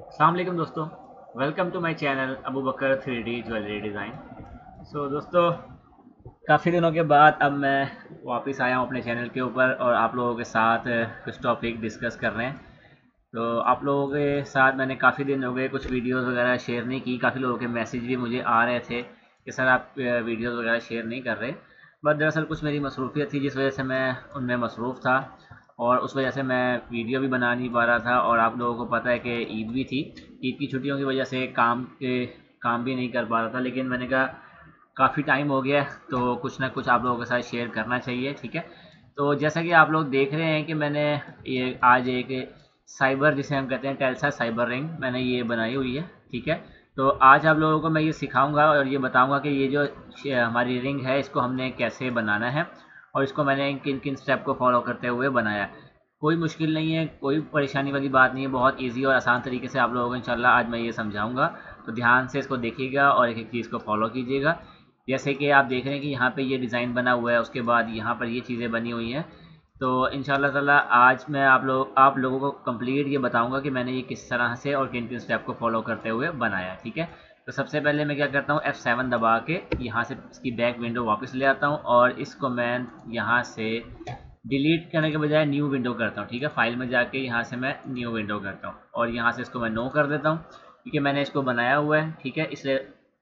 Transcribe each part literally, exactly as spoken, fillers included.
अस्सलाम वालेकुम दोस्तों। Welcome to my channel Abu Bakar three D jewellery design. So दोस्तों, काफ़ी दिनों के बाद अब मैं वापस आया हूँ अपने चैनल के ऊपर और आप लोगों के साथ कुछ टॉपिक डिस्कस कर रहे हैं। तो आप लोगों के साथ मैंने काफ़ी दिन हो गए कुछ वीडियोस वगैरह शेयर नहीं की। काफ़ी लोगों के मैसेज भी मुझे आ रहे थे कि सर आप वीडियोस वगैरह शेयर नहीं कर रहे, बट दरअसल कुछ मेरी मसरूफियत थी जिस वजह से मैं उनमें मसरूफ़ था और उस वजह से मैं वीडियो भी बना नहीं पा रहा था। और आप लोगों को पता है कि ईद भी थी, ईद की छुट्टियों की वजह से काम के काम भी नहीं कर पा रहा था। लेकिन मैंने कहा काफ़ी टाइम हो गया है तो कुछ ना कुछ आप लोगों के साथ शेयर करना चाहिए, ठीक है। तो जैसा कि आप लोग देख रहे हैं कि मैंने ये आज एक साइबर, जिसे हम कहते हैं टेल्सा साइबर रिंग, मैंने ये बनाई हुई है, ठीक है। तो आज आप लोगों को मैं ये सिखाऊंगा और ये बताऊंगा कि ये जो हमारी रिंग है इसको हमने कैसे बनाना है और इसको मैंने किन किन स्टेप को फॉलो करते हुए बनाया। कोई मुश्किल नहीं है, कोई परेशानी वाली बात नहीं है, बहुत इजी और आसान तरीके से आप लोगों को इंशाल्लाह आज मैं ये समझाऊंगा। तो ध्यान से इसको देखिएगा और एक एक चीज़ को फॉलो कीजिएगा। जैसे कि आप देख रहे हैं कि यहाँ पे ये डिज़ाइन बना हुआ है, उसके बाद यहाँ पर ये चीज़ें बनी हुई हैं। तो इंशाल्लाह ताला आज मैं आप लोग आप लोगों को कंप्लीट ये बताऊंगा कि मैंने ये किस तरह से और किन किन स्टेप को फॉलो करते हुए बनाया, ठीक है। तो सबसे पहले मैं क्या करता हूँ, एफ सेवन दबा के यहाँ से इसकी बैक विंडो वापस ले आता हूँ और इसको मैं यहाँ से डिलीट करने के बजाय न्यू विंडो करता हूँ, ठीक है। फाइल में जाके यहाँ से मैं न्यू विंडो करता हूँ और यहाँ से इसको मैं नो कर देता हूँ क्योंकि मैंने इसको बनाया हुआ है, ठीक है। इसलिए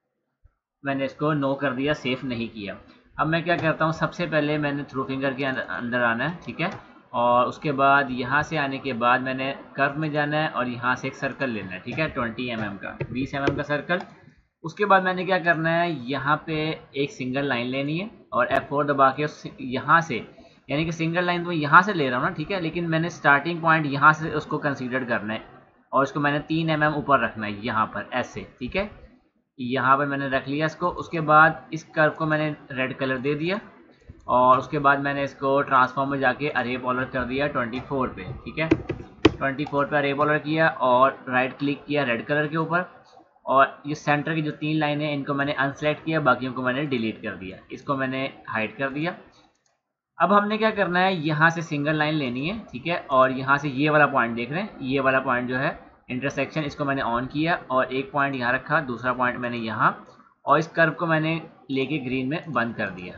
मैंने इसको नो कर दिया, सेफ नहीं किया। अब मैं क्या करता हूँ, सबसे पहले मैंने थ्रू फिंगर के अंदर आना है, ठीक है। और उसके बाद यहाँ से आने के बाद मैंने कर्व में जाना है और यहाँ से एक सर्कल लेना है, ठीक है, ट्वेंटी एम एम का, बीस एम एम का सर्कल। उसके बाद मैंने क्या करना है, यहाँ पे एक सिंगल लाइन लेनी है और एफ फोर दबा के यहाँ से, यानी कि सिंगल लाइन तो मैं यहाँ से ले रहा हूँ ना, ठीक है, लेकिन मैंने स्टार्टिंग पॉइंट यहाँ से उसको कंसीडर करना है और उसको मैंने तीन एम एम ऊपर रखना है यहाँ पर ऐसे, ठीक है। यहाँ पर मैंने रख लिया इसको। उसके बाद इस कर्व को मैंने रेड कलर दे दिया और उसके बाद मैंने इसको ट्रांसफॉर्म में जाके अरे पॉलर कर दिया ट्वेंटी फोर पे, ठीक है। ट्वेंटी फोर पे अरे पॉलर किया और राइट क्लिक किया रेड कलर के ऊपर और ये सेंटर की जो तीन लाइनें इनको मैंने अनसेलेक्ट किया, बाकियों को मैंने डिलीट कर दिया, इसको मैंने हाइड कर दिया। अब हमने क्या करना है, यहाँ से सिंगल लाइन लेनी है, ठीक है, और यहाँ से ये वाला पॉइंट देख रहे हैं, ये वाला पॉइंट जो है इंटरसेक्शन, इसको मैंने ऑन किया और एक पॉइंट यहाँ रखा, दूसरा पॉइंट मैंने यहाँ, और इस कर्व को मैंने लेके ग्रीन में बंद कर दिया।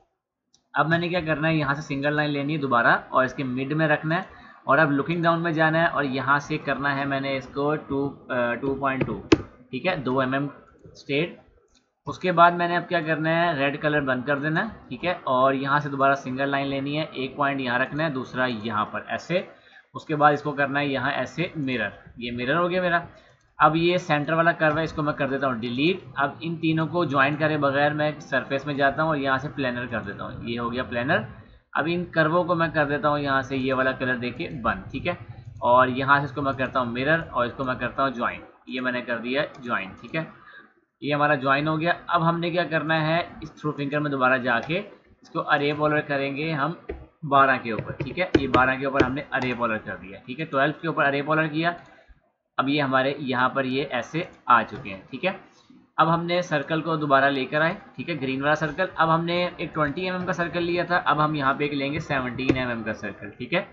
अब मैंने क्या करना है, यहाँ से सिंगल लाइन लेनी है दोबारा और इसके मिड में रखना है और अब लुकिंग डाउन में जाना है और यहाँ से करना है मैंने इसको टू टू पॉइंट टू, ठीक है, दो एम एम स्ट्रेट। उसके बाद मैंने अब क्या करना है, रेड कलर बंद कर देना है, ठीक है, और यहाँ से दोबारा सिंगल लाइन लेनी है, एक पॉइंट यहाँ रखना है, दूसरा यहाँ पर ऐसे। उसके बाद इसको करना है यहाँ ऐसे मिरर, ये मिरर हो गया मेरा। अब ये सेंटर वाला कर्व है, इसको मैं कर देता हूँ डिलीट। अब इन तीनों को ज्वाइन करे बगैर मैं सरफेस में जाता हूँ और यहाँ से प्लेनर कर देता हूँ, ये हो गया प्लेनर। अब इन कर्वों को मैं कर देता हूँ यहाँ से ये वाला कलर देके बंद, ठीक है, और यहाँ से इसको मैं करता हूँ मिरर और इसको मैं करता हूँ ज्वाइन, ये मैंने कर दिया ज्वाइन, ठीक है। ये हमारा ज्वाइन हो गया। अब हमने क्या करना है, इस थ्रू फिंगर में दोबारा जाके इसको अरे पॉलर करेंगे हम बारह के ऊपर, ठीक है, ये बारह के ऊपर हमने अरे पॉलर कर दिया, ठीक है, ट्वेल्व के ऊपर अरे पॉलर किया। अब ये हमारे यहाँ पर ये ऐसे आ चुके हैं, ठीक है। अब हमने सर्कल को दोबारा लेकर आए, ठीक है, ग्रीन वाला सर्कल। अब हमने एक ट्वेंटी एम एम का सर्कल लिया था, अब हम यहाँ पे एक लेंगे सेवनटीन एम एम का सर्कल, ठीक है।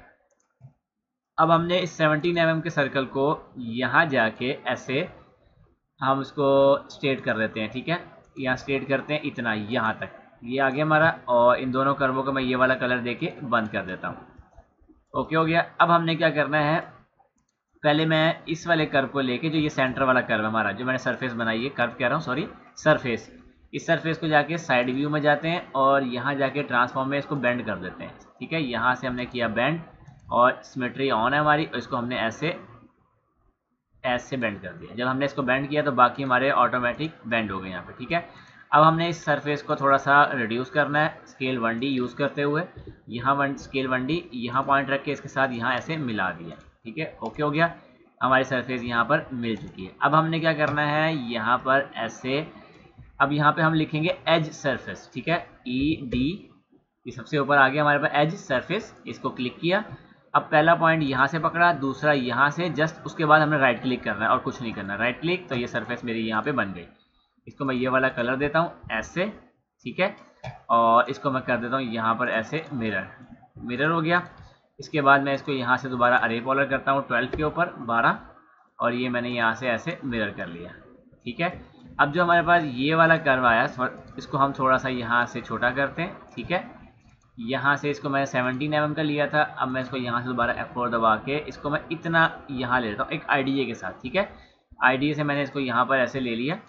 अब हमने इस सेवनटीन एम एम के सर्कल को यहाँ जाके ऐसे हम इसको स्ट्रेट कर देते हैं, ठीक है, यहाँ स्ट्रेट करते हैं इतना, यहाँ तक ये आ गया हमारा, और इन दोनों कर्वों को मैं ये वाला कलर देके बंद कर देता हूँ। ओके हो गया। अब हमने क्या करना है, पहले मैं इस वाले कर्व को लेके, जो ये सेंटर वाला कर्व हमारा जो मैंने सरफेस बनाई है, कर्व कह रहा हूँ सॉरी, सरफेस, इस सरफेस को जाके साइड व्यू में जाते हैं और यहाँ जाके ट्रांसफॉर्म में इसको बेंड कर देते हैं, ठीक है। यहाँ से हमने किया बेंड और सिमेट्री ऑन है हमारी, और इसको हमने ऐसे ऐसे बेंड कर दिया। जब हमने इसको बेंड किया तो बाकी हमारे ऑटोमेटिक बेंड हो गए यहाँ पे, ठीक है। अब हमने इस सरफेस को थोड़ा सा रिड्यूस करना है स्केल वन डी यूज़ करते हुए, यहाँ वन स्केल वन डी यहाँ पॉइंट रख के इसके साथ यहाँ ऐसे मिला दिया, ठीक है। ओके हो गया, हमारी सरफेस यहाँ पर मिल चुकी है। अब हमने क्या करना है, यहाँ पर ऐसे, अब यहाँ पे हम लिखेंगे एज सरफेस, ठीक है, ई डी, ये सबसे ऊपर आ गया हमारे पास एज सरफेस, इसको क्लिक किया। अब पहला पॉइंट यहाँ से पकड़ा, दूसरा यहाँ से, जस्ट उसके बाद हमने राइट क्लिक करना है और कुछ नहीं करना, राइट क्लिक, तो ये सरफेस मेरी यहाँ पे बन गई। इसको मैं ये वाला कलर देता हूँ ऐसे, ठीक है, और इसको मैं कर देता हूँ यहाँ पर ऐसे मिरर, मिरर हो गया। इसके बाद मैं इसको यहाँ से दोबारा अरे पॉलर करता हूँ ट्वेल्व के ऊपर बारह, और ये मैंने यहाँ से ऐसे मिरर कर लिया। ठीक है, अब जो हमारे पास ये वाला कर्व आया इसको हम थोड़ा सा यहाँ से छोटा करते हैं। ठीक है, यहाँ से इसको मैंने सेवनटीन एम एम का लिया था, अब मैं इसको यहाँ से दोबारा एफ फोर दबा के इसको मैं इतना यहाँ ले लेता हूँ एक आईडीए के साथ। ठीक है, आईडीए से मैंने इसको यहाँ पर ऐसे ले लिया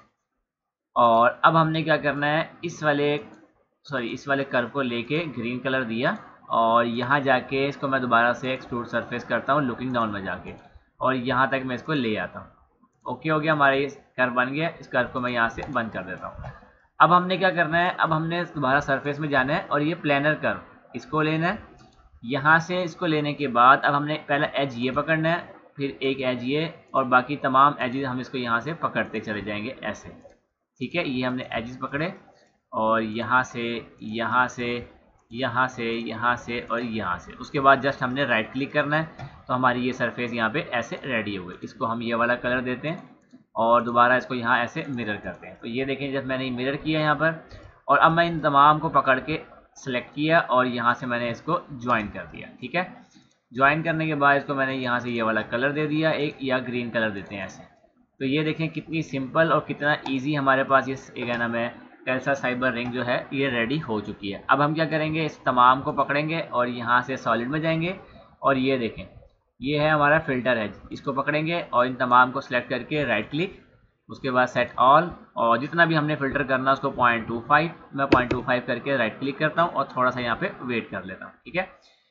और अब हमने क्या करना है, इस वाले सॉरी इस वाले कर्व को लेके ग्रीन कलर दिया और यहाँ जाके इसको मैं दोबारा से एक्सट्रूड सरफेस करता हूँ लुकिंग डाउन में जाके और यहाँ तक मैं इसको ले आता हूँ। ओके हो गया, हमारा ये कर्व बन गया। इस कर्व को मैं यहाँ से बंद कर देता हूँ। अब हमने क्या करना है, अब हमने दोबारा सरफेस में जाना है और ये प्लेनर कर्व इसको लेना है। यहाँ से इसको लेने के बाद अब हमने पहला एज ये पकड़ना है, फिर एक एज ये और बाकी तमाम एजेस हम इसको यहाँ से पकड़ते चले जाएंगे ऐसे। ठीक है, ये हमने एजेस पकड़े और यहाँ से यहाँ से यहाँ से यहाँ से और यहाँ से, उसके बाद जस्ट हमने राइट क्लिक करना है तो हमारी ये सरफेस यहाँ पे ऐसे रेडी हो गई। इसको हम ये वाला कलर देते हैं और दोबारा इसको यहाँ ऐसे मिरर करते हैं। तो ये देखें जब मैंने मिरर किया यहाँ पर और अब मैं इन तमाम को पकड़ के सेलेक्ट किया और यहाँ से मैंने इसको ज्वाइन कर दिया। ठीक है, ज्वाइन करने के बाद इसको मैंने यहाँ से ये वाला कलर दे दिया एक, या ग्रीन कलर देते हैं ऐसे। तो ये देखें कितनी सिंपल और कितना ईजी हमारे पास ये क्या नाम है टेल्सा साइबर रिंग जो है ये रेडी हो चुकी है। अब हम क्या करेंगे, इस तमाम को पकड़ेंगे और यहाँ से सॉलिड में जाएंगे और ये देखें ये है हमारा फिल्टर है, इसको पकड़ेंगे और इन तमाम को सिलेक्ट करके राइट क्लिक, उसके बाद सेट ऑल और जितना भी हमने फिल्टर करना उसको पॉइंट टू फाइव मैं पॉइंट टू फाइव करके राइट क्लिक करता हूँ और थोड़ा सा यहाँ पे वेट कर लेता हूँ। ठीक है,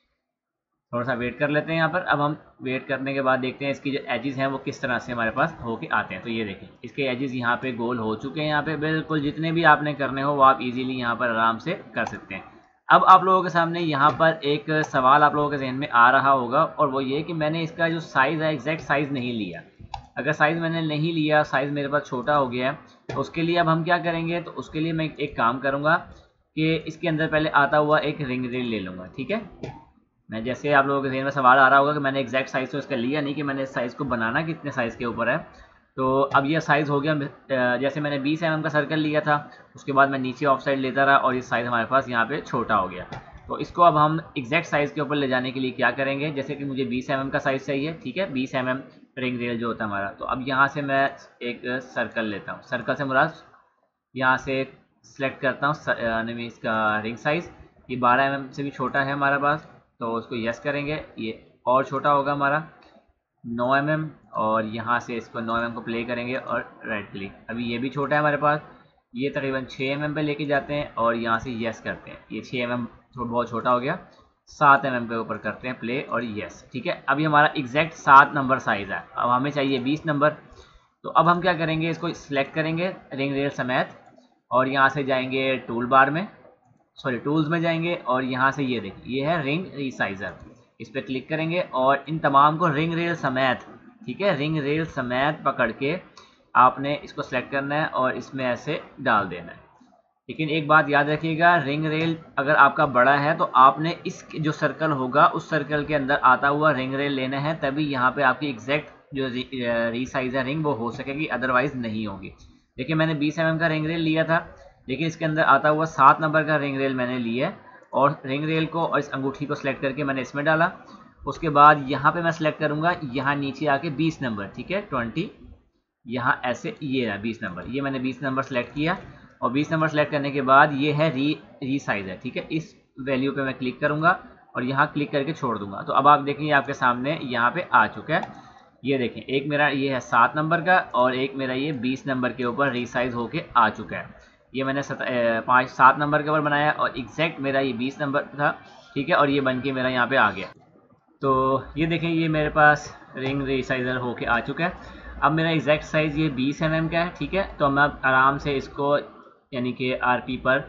थोड़ा सा वेट कर लेते हैं यहाँ पर। अब हम वेट करने के बाद देखते हैं इसकी जो एजेस हैं वो किस तरह से हमारे पास होके आते हैं। तो ये देखें इसके एजेस यहाँ पे गोल हो चुके हैं। यहाँ पे बिल्कुल जितने भी आपने करने हो वो आप इजीली यहाँ पर आराम से कर सकते हैं। अब आप लोगों के सामने यहाँ पर एक सवाल आप लोगों के जहन में आ रहा होगा और वो ये कि मैंने इसका जो साइज़ है एग्जैक्ट साइज़ नहीं लिया। अगर साइज़ मैंने नहीं लिया, साइज़ मेरे पास छोटा हो गया है, तो उसके लिए अब हम क्या करेंगे, तो उसके लिए मैं एक काम करूँगा कि इसके अंदर पहले आता हुआ एक रिंग रेल ले लूँगा। ठीक है, मैं जैसे आप लोगों के जहन में सवाल आ रहा होगा कि मैंने एग्जैक्ट साइज़ तो इसका लिया नहीं कि मैंने इस साइज़ को बनाना कितने साइज़ के ऊपर है। तो अब ये साइज़ हो गया, जैसे मैंने बीस एम एम का सर्कल लिया था उसके बाद मैं नीचे ऑफ साइड लेता रहा और ये साइज़ हमारे पास यहाँ पे छोटा हो गया। तो इसको अब हम एग्जैक्ट साइज़ के ऊपर ले जाने के लिए क्या करेंगे, जैसे कि मुझे बीस एम एम का साइज़ चाहिए। ठीक है, बीस एम एम रिंग रेल जो होता है हमारा, तो अब यहाँ से मैं एक सर्कल लेता हूँ। सर्कल से मुराद यहाँ से सेलेक्ट करता हूँ इसका रिंग साइज़, ये बारह एम एम से भी छोटा है हमारे पास, तो उसको यस करेंगे, ये और छोटा होगा हमारा नौ एम एम और यहाँ से इसको नौ एम एम को प्ले करेंगे और राइट क्लिक। अभी ये भी छोटा है हमारे पास, ये तकरीबन छः एम एम पे लेके जाते हैं और यहाँ से यस करते हैं। ये छः एम एम बहुत छोटा हो गया, सात एम एम के ऊपर करते हैं प्ले और यस। ठीक है, अभी हमारा एग्जैक्ट सात नंबर साइज़ है, अब हमें चाहिए बीस नंबर। तो अब हम क्या करेंगे, इसको सिलेक्ट करेंगे रिंग रेल समेत और यहाँ से जाएंगे टूल बार में सॉरी टूल्स में जाएंगे और यहाँ से ये देखिए ये है रिंग रीसाइजर, इस पर क्लिक करेंगे और इन तमाम को रिंग रेल समेत, ठीक है, रिंग रेल समेत पकड़ के आपने इसको सेलेक्ट करना है और इसमें ऐसे डाल देना है। लेकिन एक बात याद रखिएगा, रिंग रेल अगर आपका बड़ा है तो आपने इस जो सर्कल होगा उस सर्कल के अंदर आता हुआ रिंग रेल लेना है, तभी यहाँ पे आपकी एग्जैक्ट जो रीसाइजर रिंग वो हो सकेगी, अदरवाइज नहीं होगी। देखिए मैंने बीस एम एम का रिंग रेल लिया था, लेकिन इसके अंदर आता हुआ सात नंबर का रिंग रेल मैंने लिया और रिंग रेल को और इस अंगूठी को सिलेक्ट करके मैंने इसमें डाला। उसके बाद यहाँ पे मैं सिलेक्ट करूँगा, यहाँ नीचे आके बीस नंबर, ठीक है, ट्वेंटी, यहाँ ऐसे ये है बीस नंबर, ये मैंने बीस नंबर सेलेक्ट किया और बीस नंबर सेलेक्ट करने के बाद ये है री रीसाइजर, ठीक है, इस वैल्यू पे मैं क्लिक करूँगा और यहाँ क्लिक करके छोड़ दूंगा। तो अब आप देखेंगे आपके सामने यहाँ पे आ चुका है, ये देखें एक मेरा ये है सात नंबर का और एक मेरा ये बीस नंबर के ऊपर रीसाइज होके आ चुका है। ये मैंने सत पाँच सात नंबर के ऊपर बनाया और एग्जैक्ट मेरा ये बीस नंबर था, ठीक है, और ये बन के मेरा यहाँ पे आ गया। तो ये देखें ये मेरे पास रिंग रीसाइजर होके आ चुका है। अब मेरा एग्जैक्ट साइज़ ये बीस एम एम का है, ठीक है, तो मैं आराम से इसको यानी कि आरपी पर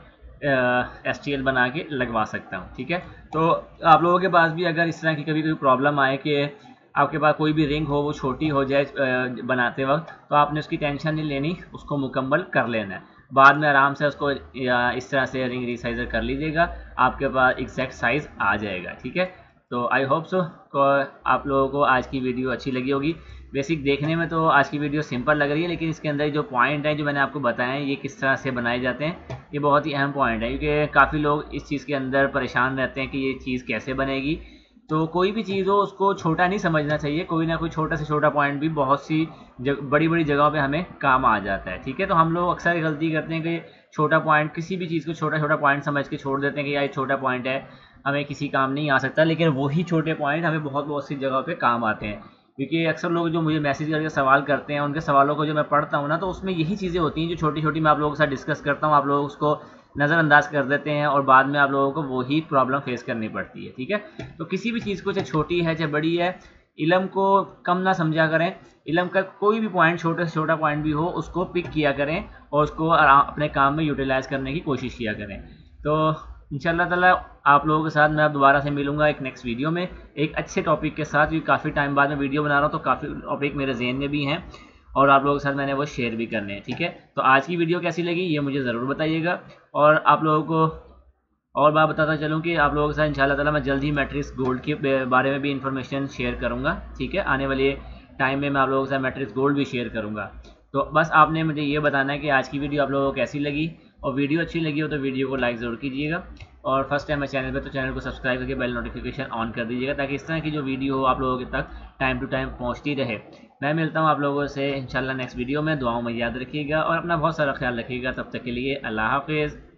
एस टी एल बना के लगवा सकता हूँ, ठीक है। तो आप लोगों के पास भी अगर इस तरह की कभी कोई प्रॉब्लम आए कि आपके पास कोई भी रिंग हो वो छोटी हो जाए बनाते वक्त, तो आपने उसकी टेंशन नहीं लेनी, उसको मुकम्मल कर लेना है, बाद में आराम से उसको इस तरह से रिंग रीसाइजर कर लीजिएगा, आपके पास एग्जैक्ट साइज़ आ जाएगा, ठीक है। तो आई होप सो को आप लोगों को आज की वीडियो अच्छी लगी होगी। बेसिक देखने में तो आज की वीडियो सिंपल लग रही है, लेकिन इसके अंदर जो पॉइंट है जो मैंने आपको बताया है ये किस तरह से बनाए जाते हैं, ये बहुत ही अहम पॉइंट है, क्योंकि काफ़ी लोग इस चीज़ के अंदर परेशान रहते हैं कि ये चीज़ कैसे बनेगी। तो कोई भी चीज़ हो उसको छोटा नहीं समझना चाहिए, कोई ना कोई छोटा से छोटा पॉइंट भी बहुत सी जग, बड़ी बड़ी जगहों पे हमें काम आ जाता है। ठीक है, तो हम लोग अक्सर गलती करते हैं कि छोटा पॉइंट, किसी भी चीज़ को छोटा छोटा पॉइंट समझ के छोड़ देते हैं कि यार छोटा पॉइंट है, हमें किसी काम नहीं आ सकता, लेकिन वही छोटे पॉइंट हमें बहुत बहुत सी जगहों पे काम आते हैं। क्योंकि अक्सर लोग जो मुझे मैसेज करके सवाल करते हैं, उनके सवालों को जो मैं पढ़ता हूँ ना, तो उसमें यही चीज़ें होती हैं जो छोटी छोटी मैं आप लोगों के साथ डिस्कस करता हूँ, आप लोग उसको नज़रअंदाज कर देते हैं और बाद में आप लोगों को वही प्रॉब्लम फेस करनी पड़ती है। ठीक है, तो किसी भी चीज़ को चाहे छोटी है चाहे बड़ी है, इल्म को कम ना समझा करें। इल्म का कोई भी पॉइंट, छोटे से छोटा पॉइंट भी हो, उसको पिक किया करें और उसको अपने काम में यूटिलाइज करने की कोशिश किया करें। तो इंशाल्लाह ताला आप लोगों के साथ मैं अब दोबारा से मिलूंगा एक नेक्स्ट वीडियो में एक अच्छे टॉपिक के साथ, क्योंकि काफ़ी टाइम बाद मैं वीडियो बना रहा हूँ तो काफ़ी टॉपिक मेरे जहन में भी हैं और आप लोगों के साथ मैंने वो शेयर भी करने हैं। ठीक है, तो आज की वीडियो कैसी लगी ये मुझे ज़रूर बताइएगा। और आप लोगों को और बात बताता चलूँ कि आप लोगों के साथ इंशाल्लाह ताला मैं जल्द ही मैट्रिक्स गोल्ड के बारे में भी इंफॉर्मेशन शेयर करूँगा। ठीक है, आने वाले टाइम में मैं आप लोगों के साथ मैट्रिक्स गोल्ड भी शेयर करूँगा। तो बस आपने मुझे ये बताना है कि आज की वीडियो आप लोगों को कैसी लगी, और वीडियो अच्छी लगी हो तो वीडियो को लाइक ज़रूर कीजिएगा, और फर्स्ट टाइम है चैनल पे तो चैनल को सब्सक्राइब करके बेल नोटिफिकेशन ऑन कर दीजिएगा, ताकि इस तरह की जो वीडियो हो आप लोगों के तक टाइम टू टाइम पहुँचती रहे। मैं मिलता हूँ आप लोगों से इंशाल्लाह नेक्स्ट वीडियो में। दुआओं में याद रखिएगा और अपना बहुत सारा ख्याल रखिएगा। तब तक के लिए अल्लाह हाफिज़।